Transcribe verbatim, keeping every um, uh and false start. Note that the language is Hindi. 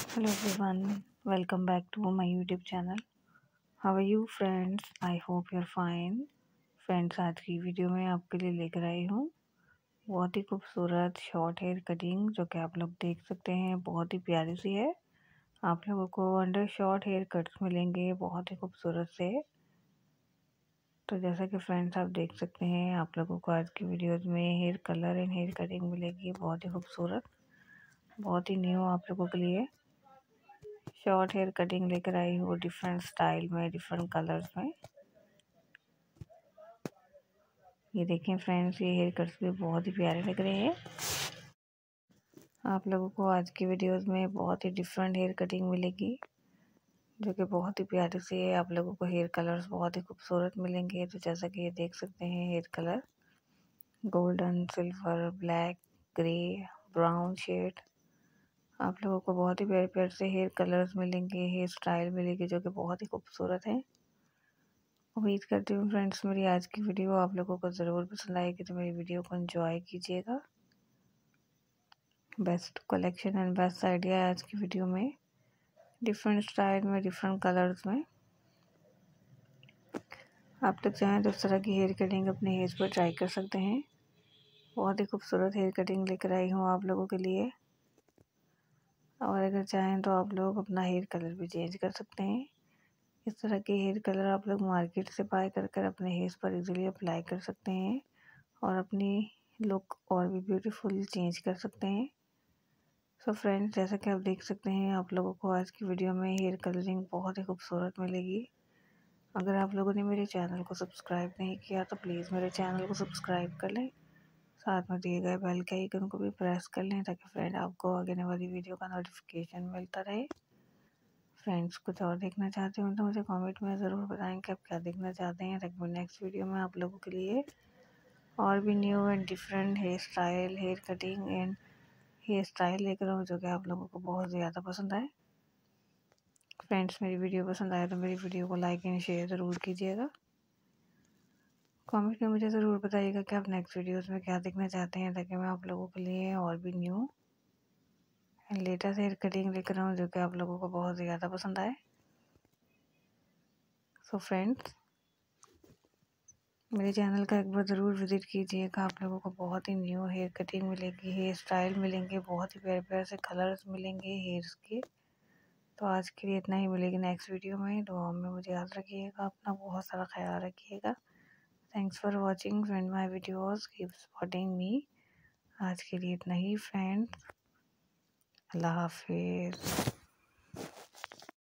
Hello everyone, welcome back to my YouTube channel. How are you friends? I hope you're fine. Friends आज की वीडियो में आपके लिए लेकर आई हूँ बहुत ही खूबसूरत शॉर्ट हेयर कटिंग जो कि आप लोग देख सकते हैं। बहुत ही प्यारी सी है। आप लोगों को अंडर शॉर्ट हेयर कट्स मिलेंगे बहुत ही खूबसूरत से। तो जैसा कि फ्रेंड्स आप देख सकते हैं, आप लोगों को आज की वीडियोज़ में hair colour and hair cutting मिलेगी बहुत ही खूबसूरत, बहुत ही न्यू आप लोगों के लिए शॉर्ट हेयर कटिंग लेकर आई हूँ डिफरेंट स्टाइल में, डिफरेंट कलर्स में। ये देखें फ्रेंड्स, ये हेयर कट्स भी बहुत ही प्यारे लग रहे हैं। आप लोगों को आज की वीडियोस में बहुत ही डिफरेंट हेयर कटिंग मिलेगी जो कि बहुत ही प्यारी सी है। आप लोगों को हेयर कलर्स बहुत ही खूबसूरत मिलेंगे। तो जैसा कि ये देख सकते हैं, hair colour golden, silver, black, grey, brown shade. आप लोगों को बहुत ही प्यारे प्यारे से हेयर कलर्स मिलेंगे, हेयर स्टाइल मिलेगी जो कि बहुत ही खूबसूरत है। उम्मीद करती हूँ फ्रेंड्स मेरी आज की वीडियो आप लोगों को ज़रूर पसंद आएगी। तो मेरी वीडियो को एंजॉय कीजिएगा। Best collection and best idea है आज की वीडियो में, डिफरेंट स्टाइल में, डिफरेंट कलर्स में। आप लोग चाहें तो इस तरह की हेयर कटिंग अपने हेयर पर ट्राई कर सकते हैं। बहुत ही खूबसूरत हेयर कटिंग लेकर आई हूँ आप लोगों के लिए। और अगर चाहें तो आप लोग अपना हेयर कलर भी चेंज कर सकते हैं। इस तरह के हेयर कलर आप लोग मार्केट से बाय कर कर अपने हेयर पर इजीली अप्लाई कर सकते हैं और अपनी लुक और भी ब्यूटीफुल चेंज कर सकते हैं। सो फ्रेंड्स, जैसा कि आप देख सकते हैं, आप लोगों को आज की वीडियो में हेयर कलरिंग बहुत ही खूबसूरत मिलेगी। अगर आप लोगों ने मेरे चैनल को सब्सक्राइब नहीं किया तो प्लीज़ मेरे चैनल को सब्सक्राइब कर लें। साथ में दिए गए बेल के आइकन को भी प्रेस कर लें ताकि फ्रेंड आपको आगे आने वाली वीडियो का नोटिफिकेशन मिलता रहे। फ्रेंड्स, कुछ और देखना चाहते हो तो मुझे कमेंट में ज़रूर बताएं कि आप क्या देखना चाहते हैं, ताकि मैं नेक्स्ट वीडियो में आप लोगों के लिए और भी new and different hair style, hair cutting and hair style लेकर आऊँ जो कि आप लोगों को बहुत ज़्यादा पसंद आए। फ्रेंड्स, मेरी वीडियो पसंद आए तो मेरी वीडियो को लाइक एंड शेयर ज़रूर कीजिएगा। कमेंट में मुझे ज़रूर बताइएगा कि आप नेक्स्ट वीडियोस में क्या देखना चाहते हैं, ताकि मैं आप लोगों के लिए और भी new and latest hair cutting लेकर आऊँ जो कि आप लोगों को बहुत ज़्यादा पसंद आए। सो फ्रेंड्स, मेरे चैनल का एक बार ज़रूर विज़िट कीजिएगा। आप लोगों को बहुत ही न्यू हेयर कटिंग मिलेगी, हेयर स्टाइल मिलेंगे, बहुत ही प्यारे प्यारे से कलर्स मिलेंगे हेयर्स के। तो आज के लिए इतना ही, मिलेगी नेक्स्ट वीडियो में। दुआ में मुझे याद रखिएगा, अपना बहुत सारा ख्याल रखिएगा। Thanks for watching friend my videos, keep supporting me. आज के लिए इतना ही फ्रेंड्स, अल्लाह हाफिज़।